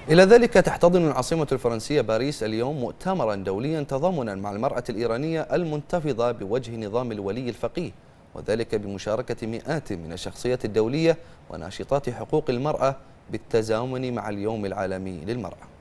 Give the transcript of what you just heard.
إلى ذلك تحتضن العاصمة الفرنسية باريس اليوم مؤتمرا دوليا تضامنا مع المرأة الإيرانية المنتفضة بوجه نظام الولي الفقيه، وذلك بمشاركة مئات من الشخصيات الدولية وناشطات حقوق المرأة بالتزامن مع اليوم العالمي للمرأة.